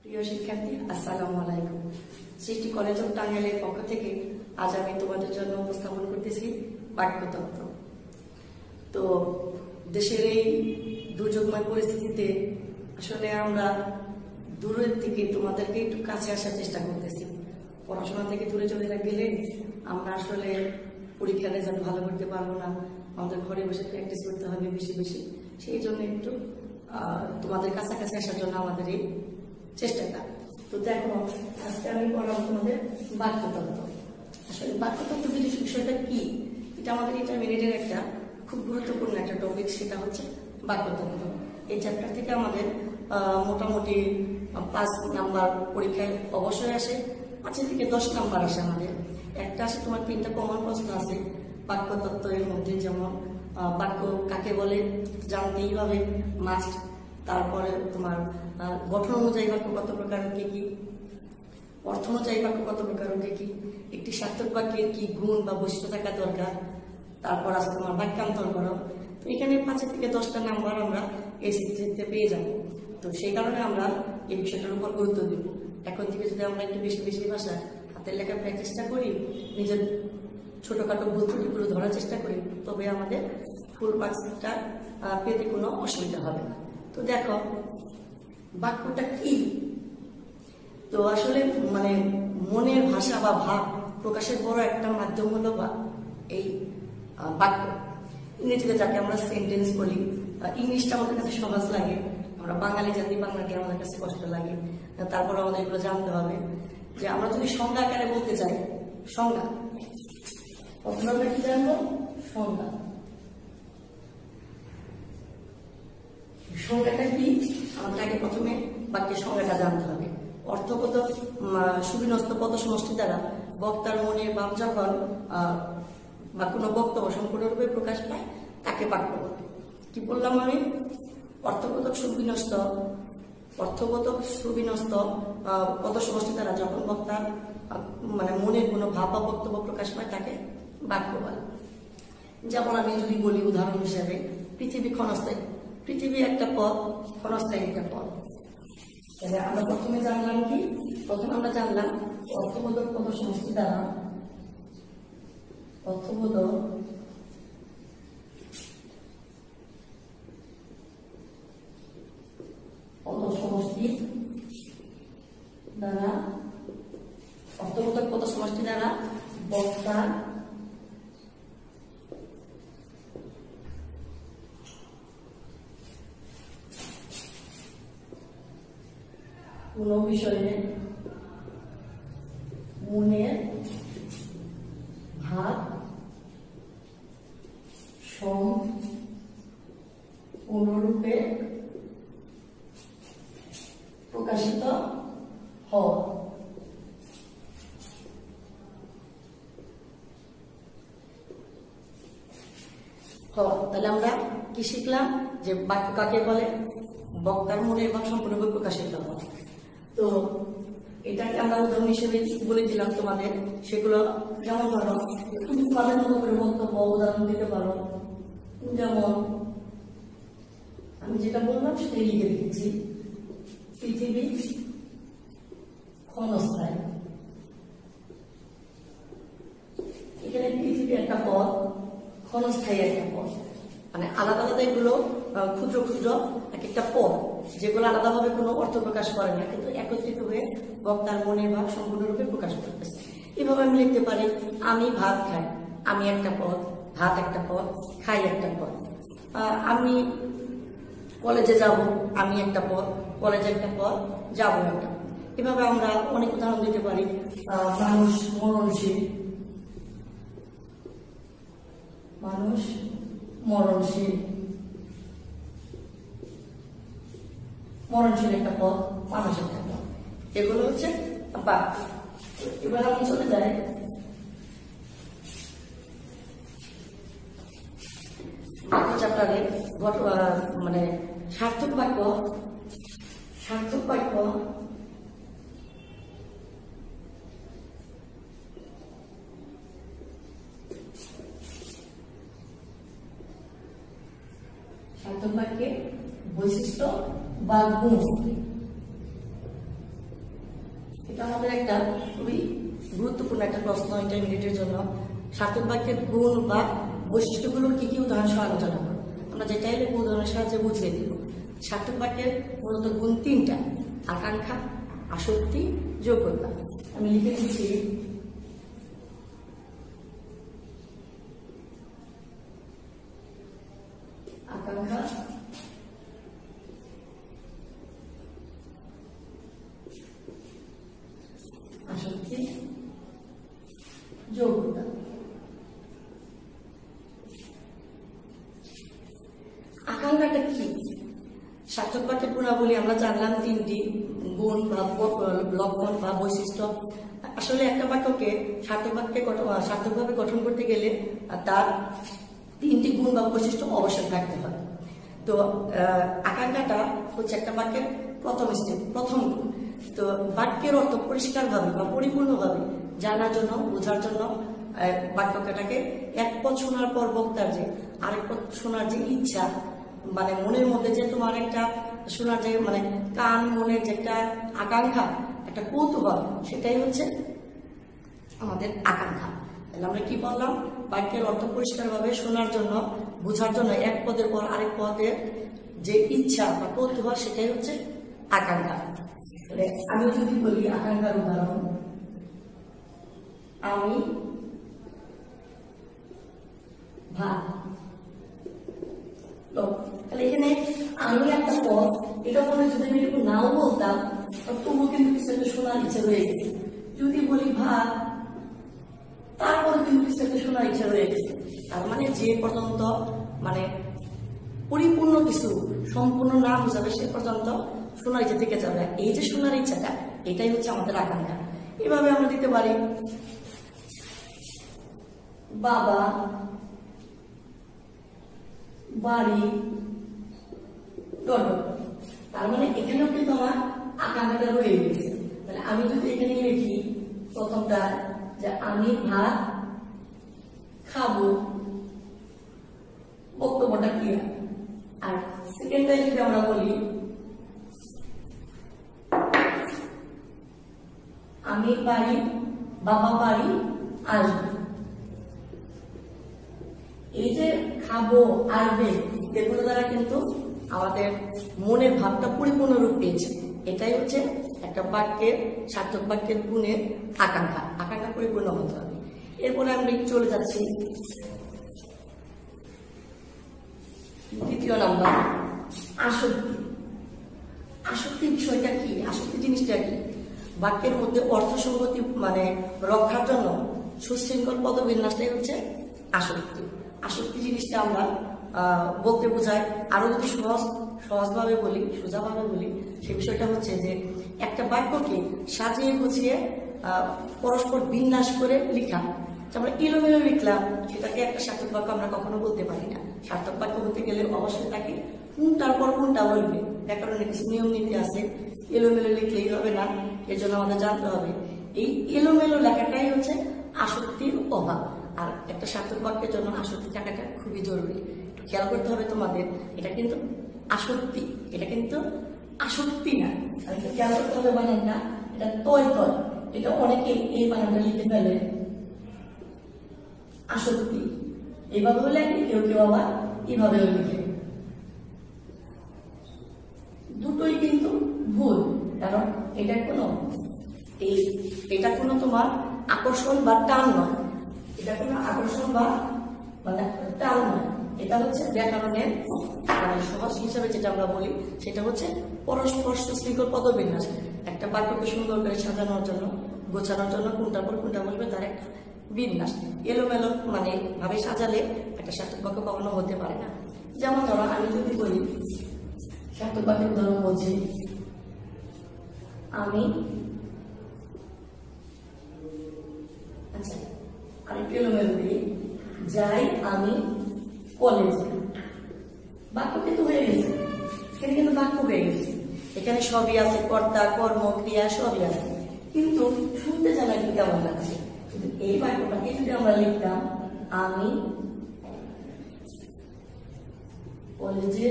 প্রিয় শিক্ষার্থী, আসসালামু আলাইকুম। সৃষ্টি কলেজ অফ টাঙ্গাইলের পক্ষ থেকে আজ আমি তোমাদের জন্য উপস্থাপন করতেছি বাক্যতত্ত্ব। তো দেশের এই দুর্যোগময় পরিস্থিতিতে আসলে আমরা দূরের থেকে তোমাদেরকে একটু কাছে আসার চেষ্টা করতেছি। পড়াশোনা থেকে দূরে চলে গেলে আমরা আসলে পরীক্ষা রেজাল্ট ভালো করতে পারবো না, আমাদের ঘরে বসে প্র্যাকটিস করতে হবে বেশি বেশি। সেই জন্য একটু তোমাদের কাছাকাছি আসার জন্য আমাদের এই চেষ্টাটা। তো দেখো, আজকে আমি পড়াবো তোমাদের বাক্যতত্ত্ব। আসলে বাক্যতত্ত্ব বিষয়টা কি, এটা আমাদের ইন্টারমিডিয়েটের একটা খুব গুরুত্বপূর্ণ একটা টপিক, সেটা হচ্ছে বাক্যতত্ত্ব। এই চ্যাপ্টার থেকে আমাদের মোটামুটি 5 নাম্বার পরীক্ষায় অবশ্যই আসে, 5 থেকে 10 নাম্বার আসে আমাদের। একটা আসে তোমার 3টা কমন প্রশ্ন আছে বাক্যতত্ত্বের মধ্যে, যেমন বাক্য কাকে বলে জানতেই হবে মাস্ট। তারপরে তোমার গঠন অনুযায়ী বাক্য কত প্রকার কি কি, অর্থ অনুযায়ী বাক্য কত প্রকার কি কি, একটি সার্থক বাক্যের কি গুণ বা বৈশিষ্ট্য থাকা দরকার। তারপর আছে তোমার বাক্যান্তর করো। তো এখানে 5 থেকে 10টা নাম্বার আমরা এই সিরিজে পেয়ে যাব। তো সেই কারণে আমরা এই বিষয়টার উপর গুরুত্ব দেব। এখন থেকে যদি আমরা একটু বেশি বেশি ভাষা হাতের লেখা প্র্যাকটিসটা করি, নিজের ছোটখাটো ভুল ত্রুটিগুলো ধরার চেষ্টা করি, তবে আমাদের ফুল মার্কসটা পেতে কোনো অসুবিধা হবে না। তো দেখো, বাক্যটা কি? তো আসলে মানে মনের ভাষা বা ভাব প্রকাশের বড় একটা মাধ্যম হলো বা এই বাক্য। ইংরেজিতে যাকে আমরা সেন্টেন্স বলি। ইংলিশটা আমাদের কাছে সহজ লাগে, আমরা বাঙালি জাতি, বাংলাকে আমাদের কাছে কষ্ট লাগে। তারপর আমাদের এগুলো জানতে হবে যে আমরা যদি সংজ্ঞা আকারে বলতে চাই, সংজ্ঞা প্রথমে আমরা কি জানবো? সংজ্ঞা। সংজ্ঞাটা কি আমাদের আগে প্রথমে বাক্যের সংজ্ঞাটা জানতে হবে। অর্থগত সুবিন্যস্ত পদ সমষ্টি দ্বারা বক্তার মনের ভাব যখন বা কোনো বক্তব্য সম্পূর্ণরূপে প্রকাশ পায় তাকে বাক্য বলে। কি বললাম আমি? অর্থবোধক সুবিন্যস্ত পদ সমষ্টি দ্বারা যখন বক্তার মানে মনের কোনো ভাব বা বক্তব্য প্রকাশ পায় তাকে বাক্য বলে। যেমন আমি যদি বলি উদাহরণ হিসাবে, পৃথিবী ক্ষণস্থায়ী। পৃথিবী একটা পদ, ক্ষণস্থায়ী একটা পদ। তাহলে আমরা প্রথমে জানলাম কি? প্রথমে আমরা জানলাম অর্থবোধক পদ সমষ্টি দ্বারা, অর্থবোধক পদ সমষ্টি দ্বারা, অর্থবোধক পদ সমষ্টি দ্বারা বক্তার কোন বিষয়ে মনের ভাব সম্পূর্ণরূপে প্রকাশিত হয়। তাহলে আমরা কি শিখলাম? যে বাক্য কাকে বলে? বক্তার মনের ভাব সম্পূর্ণরূপে প্রকাশিত হয়। তো এটাকে আমরা উদাহরণ হিসেবে বলে দিলাম তোমাদের। সেগুলো যেমন ধরো, তুমি তোমাদের মতো করে বক্তব্য উদাহরণ দিতে পারো। যেমন আমি যেটা বললাম সেটাই লিখে দিচ্ছি, পৃথিবী ক্ষণস্থায়ী। এখানে পৃথিবী একটা পদ, ক্ষণস্থায়ী একটা পদ, মানে আলাদা আলাদা এগুলো ক্ষুদ্র ক্ষুদ্র এক একটা পদ, যেগুলো আলাদাভাবে কোনো অর্থ প্রকাশ করে না, কিন্তু একত্রিত হয়ে বক্তার মনের ভাব সম্পূর্ণরূপে প্রকাশ করতেছে। এভাবে আমি লিখতে পারি, আমি ভাত খাই। আমি একটা পদ, ভাত একটা পদ, খাই একটা পদ। আমি কলেজে যাব, আমি একটা পদ, কলেজে একটা পদ, যাব একটা। এভাবে আমরা অনেক উদাহরণ দিতে পারি। মানুষ মরণশীল, মানুষ মরণশীল, মরণশীল একটা পদ, মানুষ একটা পদ। এগুলো হচ্ছে বাক্য। এবার আমি চলে যাই বাক্য চ্যাপ্টারে। মানে সার্থক বাক্য। সার্থক বাক্য সার্থক বাক্যের বৈশিষ্ট্য বা গুণ। এটা আমাদের একটা খুবই গুরুত্বপূর্ণ একটা প্রশ্ন ইন্টারমিডিয়েটের জন্য। সার্থক বাক্যের গুণ বা বৈশিষ্ট্যগুলোর কি কি উদাহরণ সহ আলোচনা করব। আমরা যেটাই লিখব উদাহরণের সাহায্যে বুঝিয়ে দিব। সার্থক বাক্যের মূলত গুণ তিনটা: আকাঙ্ক্ষা, আসক্তি, যোগ্যতা। আমি লিখে দিচ্ছি। আকাঙ্ক্ষা, আসক্তি, যোগ্যতা। আকাঙ্ক্ষাটা কি? সার্থক বাক্যের গুণাবলী আমরা জানলাম তিনটি: গুণ বা লক্ষণ বা বৈশিষ্ট্য। আসলে একটা বাক্যকে সার্থকভাবে গঠন করতে গেলে তার তিনটি গুণ বা বৈশিষ্ট্য অবশ্যই থাকতে হয়। তো আকাঙ্ক্ষাটা হচ্ছে একটা বাক্যের প্রথম গুণ। তো বাক্যের অর্থ পরিষ্কারভাবে বা পরিপূর্ণভাবে জানার জন্য, বোঝার জন্য বাক্যটাকে এক পদ শোনার পর বক্তার যে আরেক পদ শোনার যে ইচ্ছা, মানে মনের মধ্যে যে তোমার একটা শোনার যে মানে কান মনের যে একটা আকাঙ্ক্ষা, একটা কৌতূহল, সেটাই হচ্ছে আমাদের আকাঙ্ক্ষা। তাহলে আমরা কি বললাম? বাক্যের অর্থ পরিষ্কারভাবে শোনার জন্য, বোঝার জন্য এক পদের পর আরেক পদের যে ইচ্ছা বা কৌতূহল, সেটাই হচ্ছে আকাঙ্ক্ষা। আমি যদি বলি আকাঙ্ক্ষার উদাহরণ, আমি ভাত। তাহলে এখানে আমি একটা পদ, এটা বলে যদি আমি একটু নাও বলতাম তবুও কিন্তু কিছু একটা শোনার ইচ্ছা রয়ে গেছে। যদি বলি ভাত, তারপরে কিন্তু কিছু একটা শোনার ইচ্ছা রয়ে গেছে। তার মানে যে পর্যন্ত মানে পরিপূর্ণ কিছু সম্পূর্ণ না বোঝাবে সে পর্যন্ত শোনার ইচ্ছা থেকে যাবে। এই যে শোনার ইচ্ছাটা, এটাই হচ্ছে আমাদের আকাঙ্ক্ষা। এভাবে আমরা দিতে পারি বাবা, বাড়ি, টোটো। তার মানে এখানেও কিন্তু আমার আকাঙ্ক্ষাটা রয়ে গেছে। তাহলে আমি যদি এখানে লিখি প্রথমটা যে আমি ভাত খাবো, বক্তব্যটা ক্লিয়ার। আর সেকেন্ডটা যদি আমরা বলি আমি বাড়ি, বাবা বাড়ি আসবে, এই যে খাবো, আসবে, এগুলো দ্বারা কিন্তু আমাদের মনের ভাবটা পরিপূর্ণ রূপ পেয়েছে। এটাই হচ্ছে একটা বাক্যের, সার্থক বাক্যের গুণের আকাঙ্ক্ষা। আকাঙ্ক্ষা পরিপূর্ণ হতে হবে। এরপরে আমরা চলে যাচ্ছি দ্বিতীয় নাম্বার, আসক্তি। আসক্তি বিষয়টা কি? আসক্তি জিনিসটা কি? বাক্যের মধ্যে অর্থসঙ্গতি মানে রক্ষার জন্য সুশৃঙ্খল পদবিন্যাসটাই হচ্ছে আসক্তি। আসক্তি জিনিসটা আমরা বলতে বোঝায়, আরো যদি সহজভাবে বলি, সোজাভাবে বলি, সে বিষয়টা হচ্ছে যে একটা বাক্যকে সাজিয়ে গুছিয়ে পরস্পর বিন্যাস করে লিখা। আমরা এলোমেলো লিখলাম, সেটাকে একটা সার্থক বাক্য আমরা কখনো বলতে পারি না। সার্থক বাক্য হতে গেলে অবশ্যই তাকে কোনটার পর কোনটা বলবে, ব্যাকরণের কিছু নিয়ম নীতি আছে। এলোমেলো লিখলেই হবে না, এর জন্য আমাদের জানতে হবে এই এলোমেলো লেখাটাই হচ্ছে আসক্তির অভাব। আর একটা সার্থক বাক্যের জন্য আসক্তি থাকাটা খুবই জরুরি। একটু খেয়াল করতে হবে তোমাদের, এটা কিন্তু আসক্তি, এটা কিন্তু আসক্তি না। আর একটু খেয়াল করতে হবে বানানটা, এটা তয়, এটা অনেকে এই বানানটা লিখতে ফেলে আসক্তি। এইভাবেও লেখে, কেউ কেউ আবার এইভাবেও লিখে। দুটোই কিন্তু ভুল, কারণ এটা কোনো তোমার আকর্ষণ বা টান নয়। এটা কোনো আকর্ষণ বা মানে টান নয়। এটা হচ্ছে ব্যাকরণের মানে সহজ হিসাবে যেটা আমরা বলি, সেটা হচ্ছে পরস্পর সুশৃঙ্খল পদবিন্যাস। একটা বাক্যকে সুন্দর করে সাজানোর জন্য, গোছানোর জন্য কোনটার পর কোনটা বলবে তার একটা বিন্যাস। এলোমেলো মানে ভাবে সাজালে একটা সার্থক বাক্য কখনো হতে পারে না। যেমন ধরো আমি যদি বলি, সার্থক বাক্যের উদাহরণ বলছি, আমি আচ্ছা আরেকটু এলোমেলো দিই, যাই আমি কলেজে। বাক্য কিন্তু হয়ে গেছে, এখানে কিন্তু বাক্য হয়ে গেছে। এখানে সবই আছে, কর্তা, কর্ম, ক্রিয়া সবই আছে, কিন্তু শুনতে জানা কি কেমন লাগছে। এই বাক্যটাকে যদি আমরা লিখতাম আমি কলেজে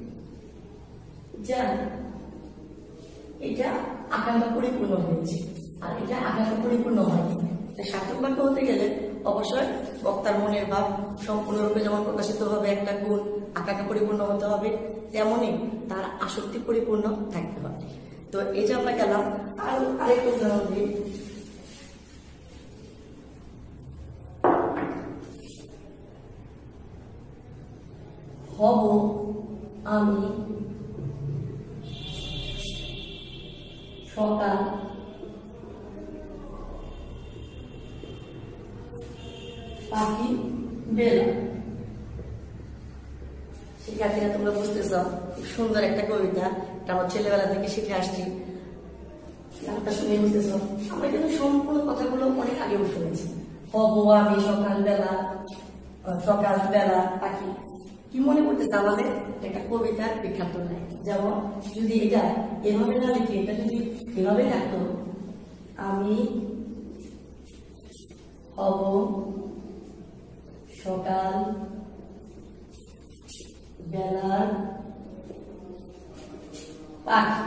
যাই, এটা আকাঙ্ক্ষা পরিপূর্ণ হয়েছে। আর এটা আকাঙ্ক্ষা পরিপূর্ণ হয়নি। সার্থক বাক্য হতে গেলে অবশ্যই বক্তার মনের ভাব সম্পূর্ণরূপে যেমন প্রকাশিত হবে, একটা গুণ আকাঙ্ক্ষা পরিপূর্ণ হতে হবে, তেমনই তার আসক্তি পরিপূর্ণ থাকতে হবে। তো এই যে আমরা গেলাম, আর আরেকটা উদাহরণ দিই। হব আমি সকাল পাখি বেলা। শিক্ষার্থীরা তোমরা বুঝতেছ, খুব সুন্দর একটা কবিতা, এটা আমার ছেলেবেলা থেকে শিখে আসছি। গানটা শুনে বুঝতেছ, আমরা কিন্তু সম্পূর্ণ কথাগুলো অনেক আগেও শুনেছি। হব আমি সকালবেলা, সকালবেলা পাখি। কি মনে করতেছে আমাদের একটা কবিতার বিখ্যাত নাই। যেমন যদি এটা এভাবে না লিখে এটা যদি এভাবে থাকতো, আমি হব সকাল বেলার পাখি।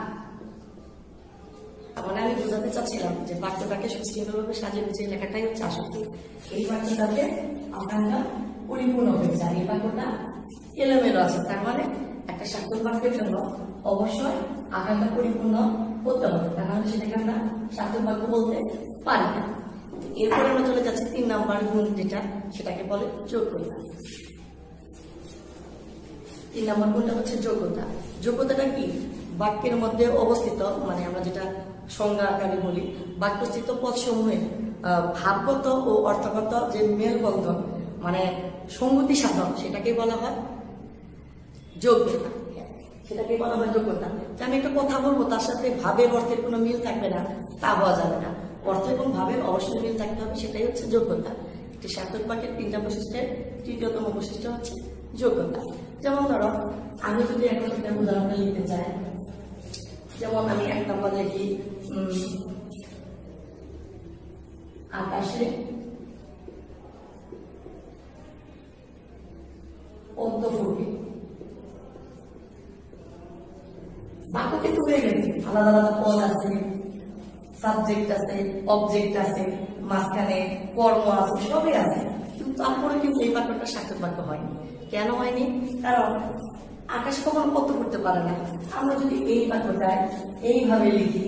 মানে আমি বোঝাতে চাচ্ছিলাম যে বাক্যটাকে সুশৃঙ্খলভাবে সাজিয়ে গুছিয়ে লেখাটাই হচ্ছে আসক্তি। এই বাক্যটাকে আকাঙ্ক্ষা পরিপূর্ণ হয়েছে, আর এই বাক্যটা এলোমেলো আছে। তার মানে একটা সার্থক বাক্যের জন্য অবশ্যই আকাঙ্ক্ষা পরিপূর্ণ হতে হবে, তা নাহলে সেটাকে আমরা সার্থক বাক্য বলতে পারি না। এরপরে আমরা চলে যাচ্ছি 3 নাম্বার গুণ, যেটা সেটাকে বলে যোগ্যতা। 3 নাম্বার গুণটা হচ্ছে যোগ্যতা। যোগ্যতাটা কি? বাক্যের মধ্যে অবস্থিত, মানে আমরা যেটা সংজ্ঞা আকারে বলি, বাক্যস্থিত পদসমূহে ভাবগত ও অর্থগত যে মেলবন্ধন, মানে সংগতি সাধন, সেটাকে বলা হয় যোগ্যতা। সেটাকে বলা হয় যোগ্যতা। যে আমি একটা কথা বলবো, তার সাথে ভাবের অর্থের কোনো মিল থাকবে না, তা হওয়া যাবে না। অর্থ এবং ভাবের অবশ্যই মিল থাকতে হবে, সেটাই হচ্ছে যোগ্যতা। একটি সার্থক বাক্যের 3টা বৈশিষ্ট্যের 3য়তম বৈশিষ্ট্য হচ্ছে যোগ্যতা। যেমন ধরো, আমি যদি এখন একটা উদাহরণ লিখতে চাই, যেমন আমি 1 নম্বর লিখি, আকাশে পদ্ম ফুটে। বাক্য কিন্তু হয়ে গেছে, আলাদা আলাদা পদ আছে, সাবজেক্ট আছে, অবজেক্ট আছে, মাঝখানে কর্ম আছে, সবই আছে, কিন্তু তারপরে কিন্তু এই বাক্যটা সার্থক বাক্য হয়নি। কেন হয়নি? কারণ আকাশ কখনো পদ্ম ফুটতে পারে না। আমরা যদি এই বাক্যটায় এইভাবে লিখি,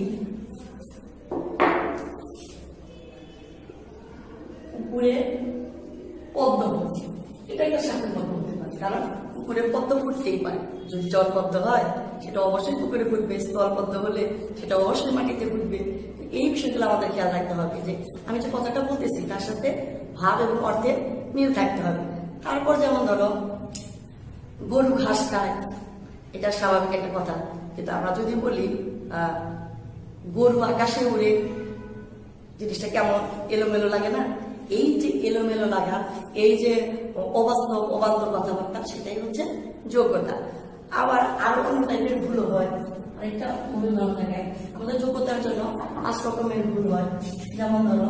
উপরে পদ্ম ফুটছে, এটা একটা সার্থক বাক্য হতে পারে, কারণ পুকুরে পদ্ম ফুটতেই পারে। যদি জল পদ্ম হয় সেটা অবশ্যই পুকুরে ফুটবে, স্থল পদ্ম হলে সেটা অবশ্যই মাটিতে ফুটবে। এই বিষয়গুলো আমাদের খেয়াল রাখতে হবে যে আমি যে কথাটা বলতেছি তার সাথে ভাব এবং অর্থের মিল থাকতে হবে। তারপর যেমন ধরো, গরু ঘাস খায়, এটা স্বাভাবিক একটা কথা, কিন্তু আমরা যদি বলি গরু আকাশে উড়ে, জিনিসটা কেমন এলোমেলো লাগে না? এই যে এলোমেলো লাগা, এই যে অবাস্তব অবান্তর কথাবার্তা, সেটাই হচ্ছে যোগ্যতা। আবার আরো কোনো টাইপের ভুল হয়, আরেকটা ভুল নাম থাকে আমাদের যোগ্যতার জন্য 5 রকমের ভুল হয়। যেমন ধরো,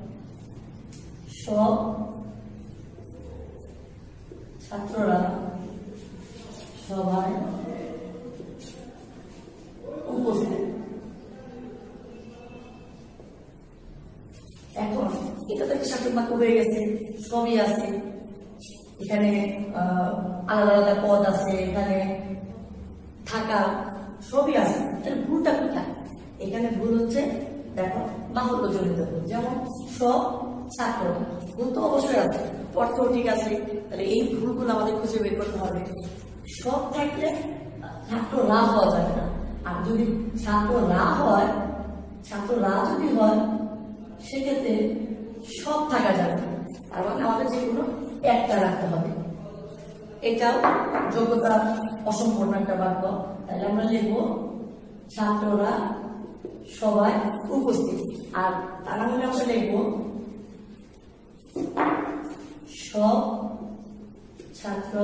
সব ছাত্ররা সবাই উপস্থিত। এখন এটা তো একটা সার্থক বাক্য হয়ে গেছে, সবই আছে, এখানে আলাদা আলাদা পদ আছে, এখানে থাকা সবই আছে, তাহলে ভুলটা কোথায়? এখানে ভুল হচ্ছে, দেখো, বাহুল্য জড়িত ভুল। যেমন সব ছাত্র, ভুল তো অবশ্যই আছে, অর্থ ঠিক আছে, তাহলে এই ভুলগুলো আমাদের খুঁজে বের করতে হবে। সব থাকলে ছাত্র না হওয়া যাবে না, আর যদি ছাত্র না হয়, ছাত্র না যদি হয়, সেক্ষেত্রে সব থাকা যাবে না, তার মানে আমাদের যে কোনো একটা রাখতে হবে। এটাও যোগ্যতা অসম্পূর্ণ একটা বাক্য, তাহলে আমরা লিখবো ছাত্ররা সবাই উপস্থিত। আর তার মানে আমরা লিখবো সব ছাত্র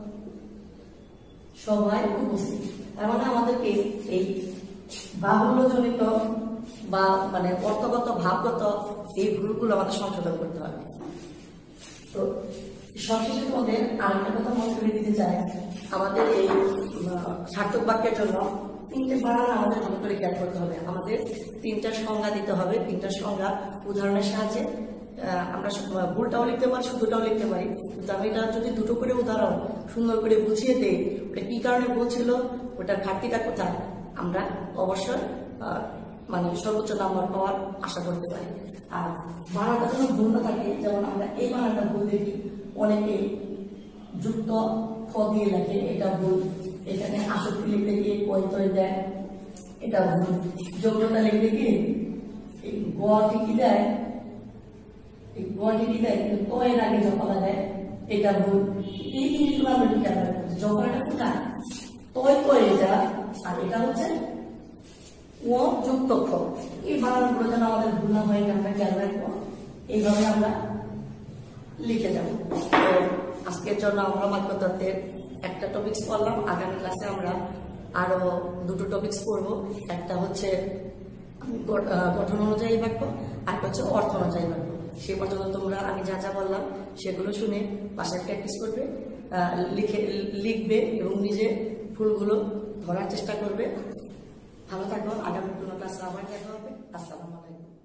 সবাই উপস্থিত। তার মানে আমাদেরকে এই বাহুল্যজনিত বা মানে অর্থগত ভাবগত এই ভুলগুলো আমাদের সংশোধন করতে হবে। তো সবশেষে তোমাদের আরেকটা কথা মনে করে দিতে চাই, আমাদের এই সার্থক বাক্যের জন্য তিনটে বানান আমাদের ভালো করে খেয়াল করতে হবে। আমাদের তিনটা সংজ্ঞা দিতে হবে, তিনটা সংজ্ঞা উদাহরণের সাহায্যে। আমরা ভুলটাও লিখতে পারি, শুধুটাও লিখতে পারি, কিন্তু আমি এটা যদি দুটো করে উদাহরণ সুন্দর করে বুঝিয়ে দেই ওটা কি কারণে বলছিল, ওটার ঘাটতিটা কোথায়, আমরা অবশ্যই মানে সর্বোচ্চ নাম্বার পাওয়ার আশা করতে পারি। আর বানানটা যেন ভুল না থাকে, যেমন আমরা এই বানানটা ভুল দেখি, অনেকে যুক্ত খ দিয়ে লেখে, এটা ভুল। এখানে আসক্তি লিখতে গিয়ে কয় দেয়, এটা ভুল। যোগ্যতা লিখতে গিয়ে এই গটি কি দেয়, এই গটি কি দেয়, কিন্তু কয়ের আগে জফলা দেয়, এটা ভুল। এই জিনিসগুলো আমরা খেয়াল রাখবো। জফলাটা কোথায়, তয় এটা, আর এটা হচ্ছে ও যুক্ত খ। এই বানানগুলো যেন আমাদের ভুল না হয়, আমরা খেয়াল রাখবো। এইভাবে আমরা লিখে যাব। তো আজকের জন্য আমরা বাক্যতত্ত্বের একটা টপিকস পড়লাম। আগামী ক্লাসে আমরা আরো দুটো টপিকস পড়বো। একটা হচ্ছে গঠন অনুযায়ী বাক্য, আর হচ্ছে অর্থ অনুযায়ী বাক্য। সে পর্যন্ত তোমরা আমি যা যা বললাম সেগুলো শুনে বাসায় প্র্যাকটিস করবে, লিখবে এবং নিজে ভুলগুলো ধরার চেষ্টা করবে। ভালো থাকো, আগামী কোনো ক্লাসে আবার দেখা হবে। আসসালামু আলাইকুম।